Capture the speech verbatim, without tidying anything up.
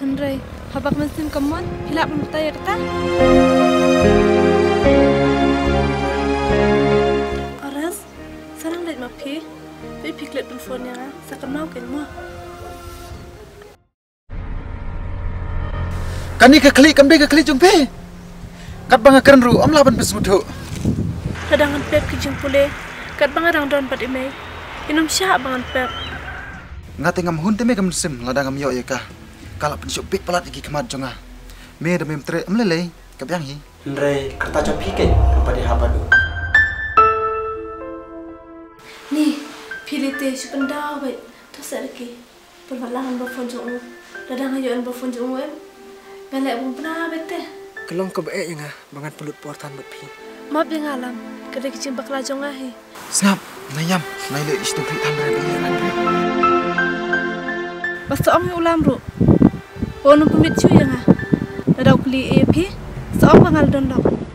Henry, habak mesin kemon, hilap mentai kata. Aras, sarang lihat mapi, tapi piklet telefonnya, saya mau kan mau. Kani ke klik, kambe ke klik jumpe. Kat bang akan ru, om laban pesmudu. Radangan pep kijing pule, kat bang adang don pad imei, inum syah bangan pep. Ngate ngam hun teme gam sim, ladang ngam yo ya kah. Kalau pensuk pik pelat lagi kemat jonga. Me demi mtre amlelei, kabyang hi. Ndre kerta jom piken kepada habadu. Ni, pilite supenda baik, tu serki. Perwalangan berfon jongu, radang ayoan berfon jongu em. Ngalek bung pernah bete. Kelong ke baik yang ah, bangat pelut portan buat pi. Maaf yang alam, kada kicim bakla jonga hi. Sengap, nayam, naile istu prik tan re bayaran re. Basta ong ulam ru. Ono pemit cu yang ah. Dadau kli e pi, seong bangal don dok.